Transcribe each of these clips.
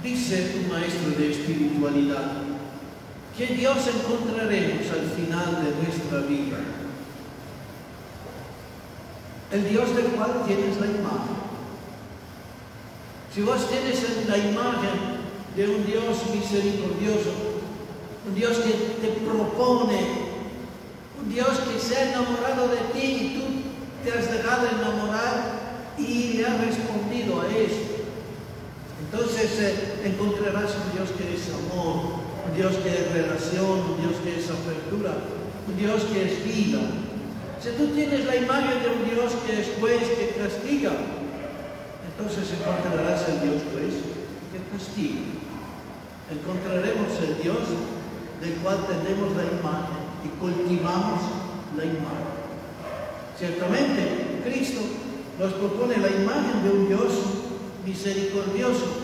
Dice un maestro de espiritualidad, ¿qué Dios encontraremos al final de nuestra vida? El Dios del cual tienes la imagen. Si vos tienes la imagen de un Dios misericordioso, un Dios que te propone, un Dios que se ha enamorado de ti y tú te has dejado enamorar y le has respondido a eso, entonces encontrarás un Dios que es amor, un Dios que es relación, un Dios que es apertura, un Dios que es vida. Si tú tienes la imagen de un Dios que es juez, que castiga, entonces encontrarás el Dios juez que castiga. Encontraremos el Dios del cual tenemos la imagen y cultivamos la imagen. Ciertamente, Cristo nos propone la imagen de un Dios misericordioso.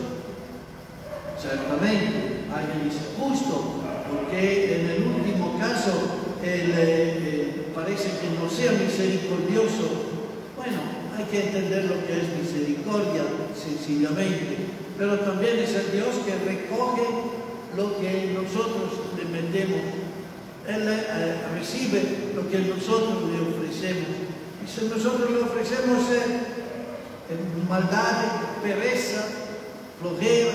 Certamente, alguien dice justo, porque en el último caso parece que no sea misericordioso. Bueno, hay que entender lo que es misericordia, sencillamente, pero también es el Dios que recoge lo que nosotros le metemos. Él recibe lo que nosotros le ofrecemos. Y si nosotros le ofrecemos maldad, pereza, flojera,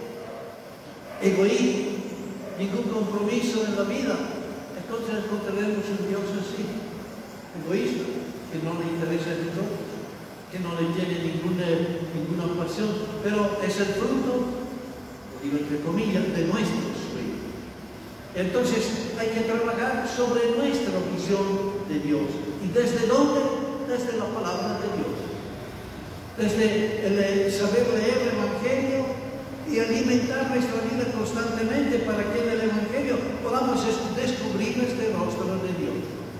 egoísmo, ningún compromiso en la vida, entonces encontraremos un Dios así, egoísta, que no le interesa el todo, que no le tiene ninguna pasión, pero es el fruto, lo digo entre comillas, de nuestros sueños. Entonces hay que trabajar sobre nuestra visión de Dios. ¿Y desde dónde? Desde la palabra de Dios. Desde el saber leer el Evangelio y alimentar nuestra vida constantemente para que en el Evangelio podamos descubrir este rostro de Dios.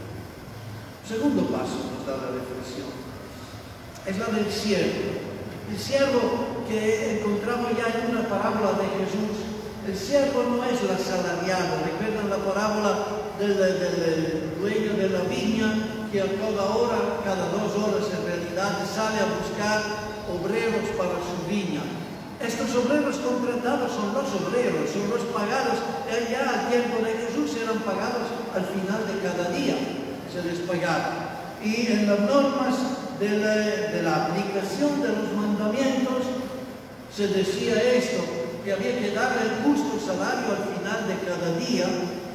Segundo paso nos da la reflexión. Es la del siervo. El siervo que encontramos ya en una parábola de Jesús. El siervo no es el asalariado. ¿Recuerdan la parábola del dueño de la viña que a toda hora, cada 2 horas en realidad, sale a buscar obreros para su viña? Estos obreros contratados son los obreros, son los pagados. Ya al tiempo de Jesús eran pagados al final de cada día. Se les pagaba. Y en las normas de la aplicación de los mandamientos se decía esto, que había que darle el justo salario al final de cada día,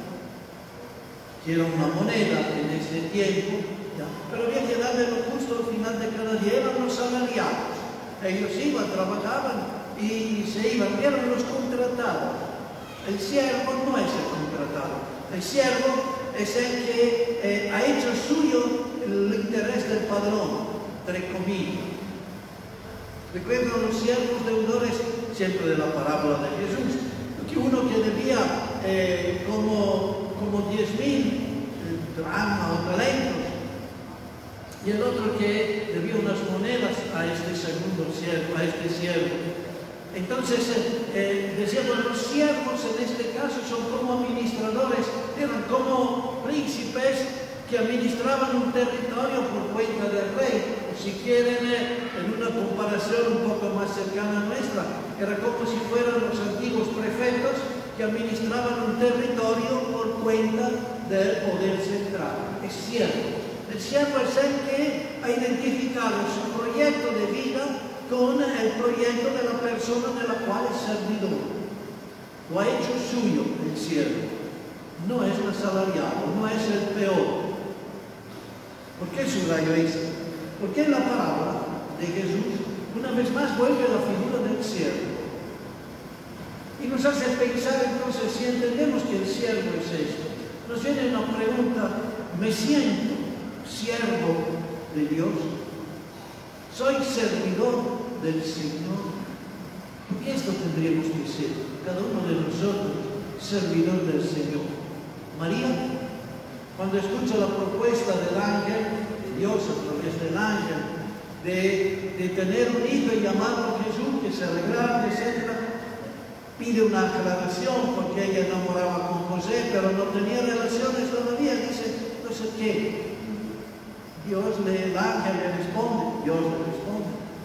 que era una moneda en ese tiempo, ¿ya? Pero había que darle lo justo al final de cada día. Eran los salariados. Ellos iban, trabajaban y se iban, eran los contratados. El siervo no es el contratado. El siervo es el que ha hecho suyo el interés del padrón, entre comillas. Recuerdo los siervos deudores, siempre de la parábola de Jesús, que uno que debía como 10.000 dracmas o talentos, y el otro que debía unas monedas a este segundo siervo, a este siervo. Entonces, decíamos, los siervos en este caso son como administradores, eran como príncipes que administraban un territorio por cuenta del rey. O si quieren, en una comparación un poco más cercana a nuestra, era como si fueran los antiguos prefectos que administraban un territorio por cuenta del poder central. Es cierto. El siervo es el que ha identificado su proyecto de vida con el proyecto de la persona de la cual es servidor. Lo ha hecho suyo el siervo. No es el asalariado, no es el peor. ¿Por qué subrayo esto? Porque en la parábola de Jesús, una vez más vuelve la figura del siervo. Y nos hace pensar entonces, si entendemos que el siervo es esto, nos viene una pregunta: ¿me siento siervo de Dios? ¿Soy servidor del Señor? Porque esto tendríamos que ser, cada uno de nosotros, servidor del Señor. María, cuando escucha la propuesta del ángel, de Dios a través del ángel, de tener un hijo y llamarlo Jesús, que se alegrara, etc., pide una aclaración porque ella enamoraba con José, pero no tenía relaciones todavía. Dice, entonces, ¿qué? El ángel le responde, Dios le responde: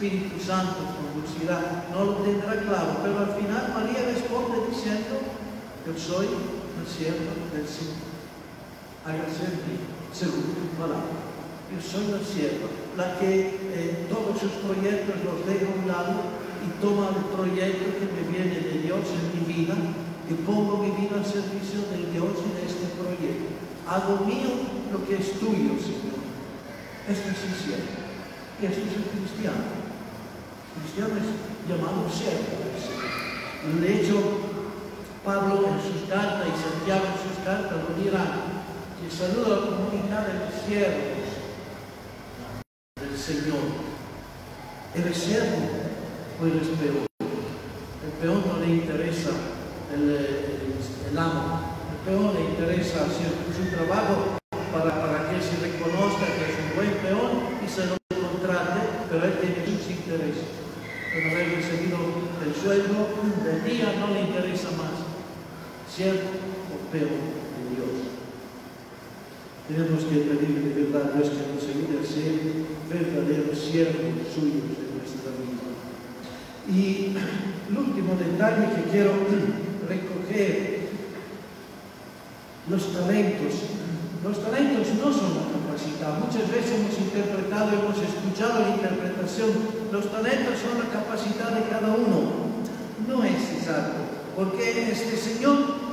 Espíritu Santo conducirá, no lo tendrá claro, pero al final María responde diciendo: yo soy la sierva del Señor, hágase en mí según tu palabra. Yo soy la sierva, la que todos sus proyectos los deja a un lado y toma el proyecto que me viene de Dios en mi vida y pongo mi vida al servicio de Dios y de este proyecto. Hago mío lo que es tuyo, Señor. Esto es el siervo. Y esto es el cristiano. El cristiano es llamado siervo del Señor. De hecho, Pablo en sus cartas y Santiago en sus cartas lo dirán, que saluda a la comunidad de los siervos del Señor. ¿Eres siervo o eres peón? El peón no le interesa el amo. El peón le interesa hacer su trabajo para que se reconozca que es un buen peón y se lo contrate, pero él tiene sus intereses. Una vez recibido el sueldo del día, no le interesa más. Siervo o peón de Dios. Tenemos que pedirle de verdad a Dios que nos ayude a ser verdaderos siervos suyos en nuestra vida. Y el último detalle que quiero recoger: los talentos. Los talentos no son la capacidad. Muchas veces hemos interpretado, hemos escuchado la interpretación: los talentos son la capacidad de cada uno. No es exacto, porque este Señor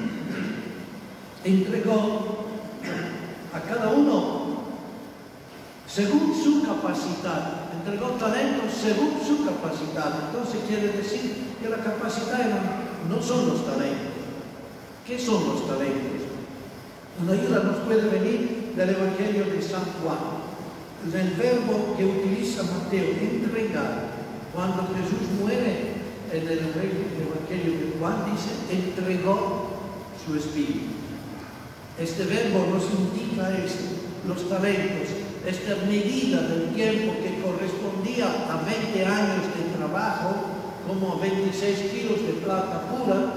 entregó a cada uno según su capacidad, entregó talentos según su capacidad. Entonces quiere decir que la capacidad no son los talentos. ¿Qué son los talentos? Una ayuda nos puede venir del Evangelio de San Juan. El verbo que utiliza Mateo, entregar. Cuando Jesús muere en el Evangelio de Juan, dice: entregó su espíritu. Este verbo nos indica esto: los talentos, esta medida del tiempo que correspondía a 20 años de trabajo, como 26 kilos de plata pura,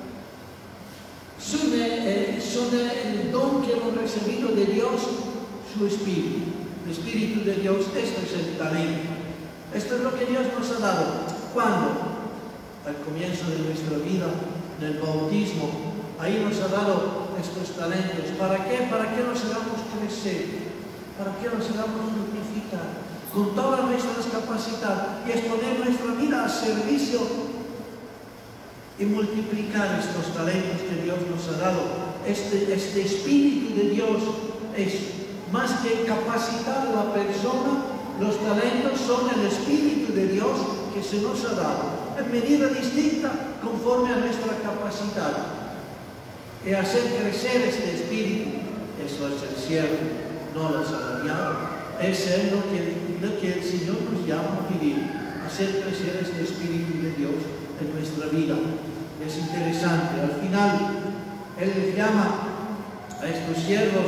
son el don que hemos recibido de Dios, su Espíritu. El Espíritu de Dios, esto es el talento. Esto es lo que Dios nos ha dado. ¿Cuándo? Al comienzo de nuestra vida, en el bautismo, ahí nos ha dado estos talentos. ¿Para qué? Para que nos hagamos crecer, para que nos hagamos fructificar con todas nuestras capacidades y exponer nuestra vida a servicio y multiplicar estos talentos que Dios nos ha dado. Este Espíritu de Dios es más que capacitar a la persona. Los talentos son el Espíritu de Dios que se nos ha dado en medida distinta conforme a nuestra capacidad. Y hacer crecer este Espíritu, eso es el siervo, no el asalariado. Es lo que el Señor nos llama a vivir, hacer crecer este Espíritu de Dios en nuestra vida. Es interesante, al final Él les llama a estos siervos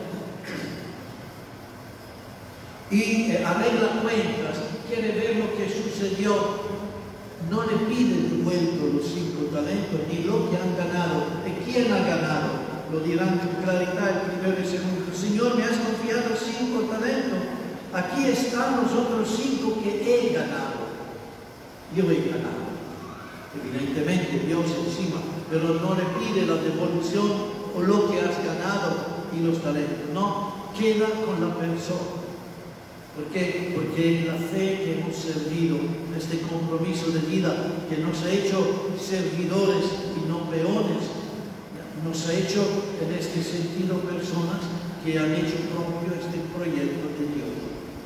y arregla cuentas, quiere ver lo que sucedió. No le pide de vuelta los 5 talentos ni lo que han ganado, de quién ha ganado. Lo dirán con claridad el primero y segundo: Señor, me has confiado 5 talentos, aquí están los otros 5 que he ganado. Yo he ganado. Evidentemente Dios encima, pero no le pide la devolución o lo que has ganado y los talentos. No, queda con la persona. ¿Por qué? Porque la fe que hemos servido, este compromiso de vida que nos ha hecho servidores y no peones, nos ha hecho en este sentido personas que han hecho propio este proyecto de Dios.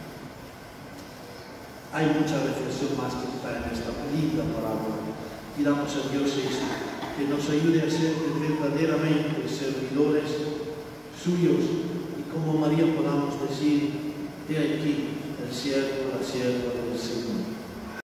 Hay mucha reflexión más que está en esta linda parábola. Pidamos a Dios esto, que nos ayude a ser verdaderamente servidores suyos y como María podamos decir: he aquí el siervo, la sierva del Señor.